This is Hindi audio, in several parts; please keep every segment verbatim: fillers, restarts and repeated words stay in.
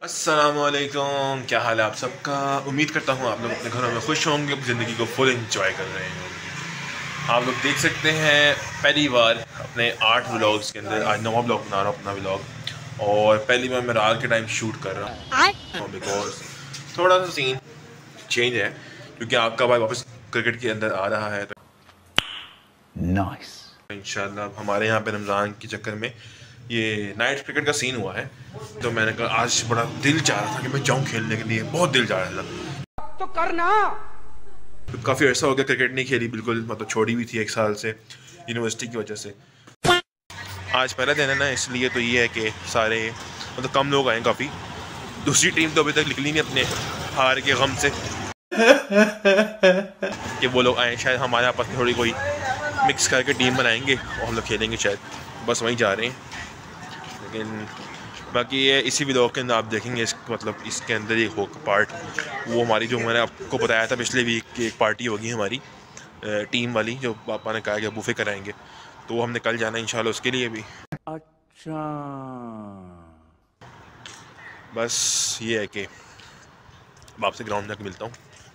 अस्सलामुअलैकुम, क्या हाल है आप सबका। उम्मीद करता हूँ आप लोग अपने घरों में खुश होंगे, अपनी ज़िंदगी को फुल एंजॉय कर रहे होंगे। आप लोग देख सकते हैं पहली बार अपने आठ व्लॉग्स के अंदर आज नवा व्लॉग बना रहा हूँ अपना व्लॉग। और पहली बार मैं रात के टाइम शूट कर रहा हूँ बिकॉज थोड़ा सा सीन चेंज है क्योंकि आपका भाई वापस क्रिकेट के अंदर आ रहा है। तो नाइस इंशाल्लाह हमारे यहाँ पे रमज़ान के चक्कर में ये नाइट क्रिकेट का सीन हुआ है। तो मैंने कहा आज बड़ा दिल चाह रहा था कि मैं जाऊँ खेलने के लिए, बहुत दिल चाह रहा था। तो करना तो काफ़ी अर्सा हो गया क्रिकेट नहीं खेली, बिल्कुल मतलब छोड़ी हुई थी एक साल से यूनिवर्सिटी की वजह से। आज पहला दिन है ना, इसलिए तो ये है कि सारे मतलब कम लोग आए काफ़ी। दूसरी टीम तो अभी तक निकली नहीं अपने हार के गम से कि वो लोग आए। शायद हमारे आपस में थोड़ी कोई मिक्स करके टीम बनाएंगे और हम लोग खेलेंगे शायद, बस वहीं जा रहे हैं। लेकिन बाकी ये इसी व्लॉग के अंदर आप देखेंगे इस मतलब इसके अंदर एक हो पार्ट वो हमारी जो मैंने आपको बताया था पिछले वीक की एक पार्टी होगी हमारी टीम वाली, जो पापा ने कहा कि बूफे कराएंगे, तो वो हमने कल जाना है इंशाल्लाह उसके लिए भी। अच्छा बस ये है कि आपसे ग्राउंड जाके मिलता हूँ।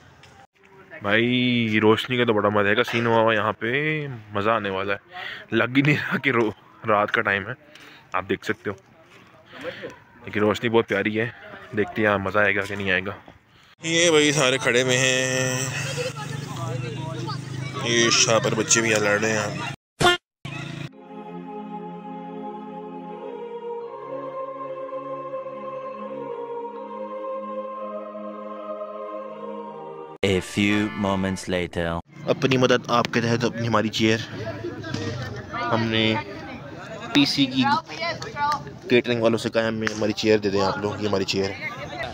भाई रोशनी का तो बड़ा मज़े का सीन हुआ हुआ यहाँ पे, मज़ा आने वाला है। लग ही नहीं रहा कि रो रात का टाइम है, आप देख सकते हो। लेकिन रोशनी बहुत प्यारी है, देखते हैं मज़ा आएगा कि नहीं आएगा। ये भाई सारे खड़े हुए हैं, ये शाह पर बच्चे भी यहाँ लड़ रहे हैं। A few moments later. अपनी मदद आपके तहत अपनी हमारी चेयर हमने टीसी की केटरिंग वालों से कहा हमें हमारी चेयर दे दें आप लोग। ये हमारी चेयर है।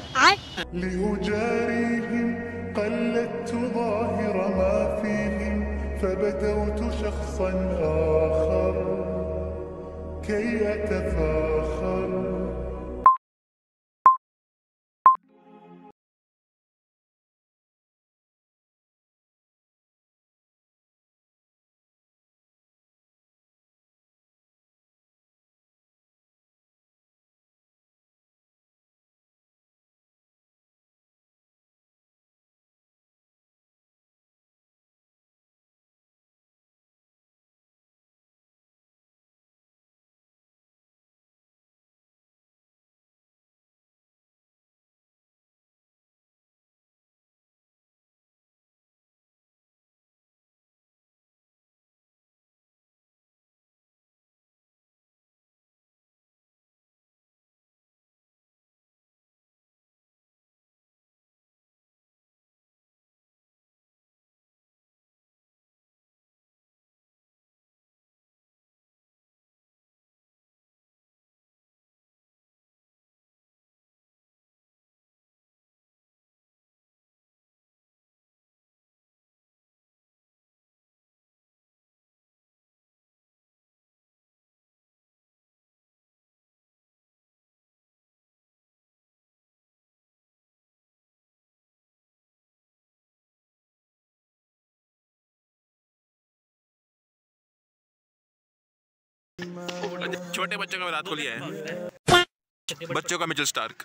छोटे बच्चों का रात को लिया है, बच्चों का मिचेल स्टार्क।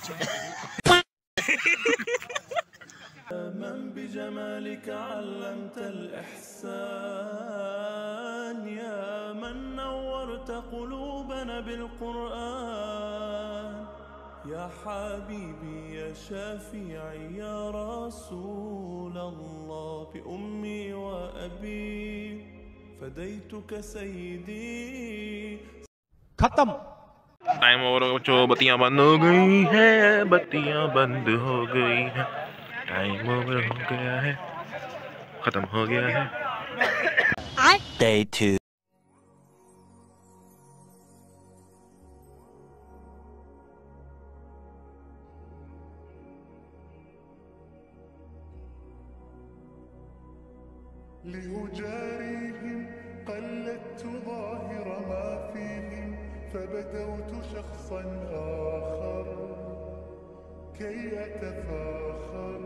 من بجمالك علمت الإحسان يا من نورت قلوبنا بالقرآن يا حبيبي يا شافعي يا رسول الله بأمي وأبي فديتك سيدي। खत्म। टाइम ओवर हो चो, बत्तियां बंद हो गई हैं, बत्तियां बंद हो गई हैं, टाइम ओवर हो गया है, खत्म हो गया है। Day two. لأجاريهم قلدت ظاهر ما فيهم فبدوت شخصا آخر كي أتفاخر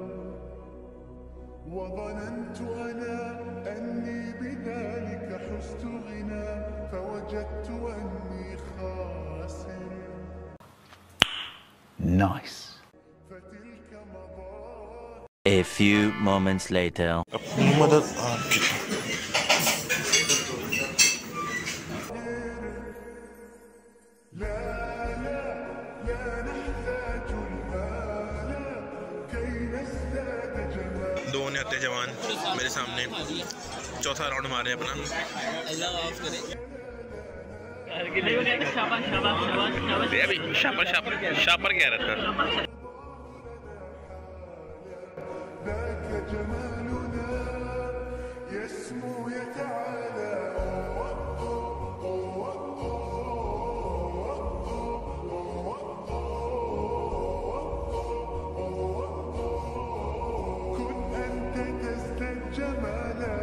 وظننت أنا أني بذلك حزت غنى فوجدت أني خاسر. Nice. A few moments later. अपनी मदद आपकी दो निहत्ते जवान मेरे सामने चौथा राउंड मारे अपना अभी शापर शापर शापर कह रहा था ذاك جمالنا يسمو يتعالى كن أنت تزداد جمالا.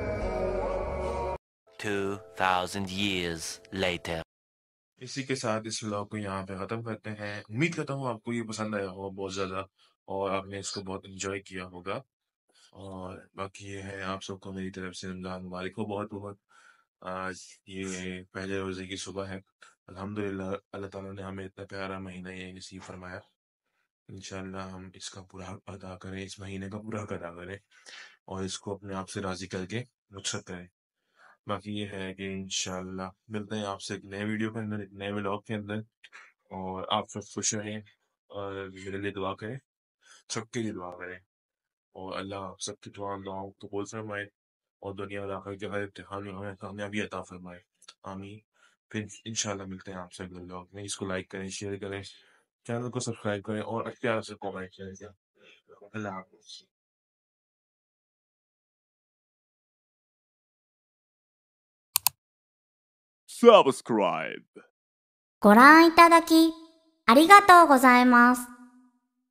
Two thousand years later. इसी के साथ इस व्लॉग को यहाँ पे ख़त्म करते हैं। उम्मीद करता हूँ आपको ये पसंद आया होगा बहुत ज़्यादा और आपने इसको बहुत एंजॉय किया होगा। और बाकी ये है आप सबको मेरी तरफ से रमज़ान मुबारक हो बहुत बहुत। आज ये पहले रोज़े की सुबह है। अल्हम्दुलिल्लाह अल्लाह ताला ने हमें इतना प्यारा महीना ये नसीब फरमाया। इंशाल्लाह हम इसका पूरा हक अदा करें, इस महीने का पूरा हक अदा करें और इसको अपने आप से राज़ी करके रुखसत करें। बाकी ये है कि इंशाल्लाह मिलते हैं आपसे एक नए वीडियो के अंदर, एक नए व्लॉग के अंदर। और आप सब खुश रहें और मेरे लिए दुआ करें, सबके लिए दुआ करें और अल्लाह आप सबकी दुआ दुआओं को कबूल फरमाए और दुनिया और आखिरत के हर इम्तिहान में हमें कामयाबी अता फरमाए। आमीन। फिर इंशाल्लाह मिलते हैं आपसे अगले व्लॉग में। इसको लाइक करें, शेयर करें, चैनल को सब्सक्राइब करें और प्यार से कमेंट करें। अल्लाह हाफ़िज़। Subscribe. ご覧いただきありがとうございます。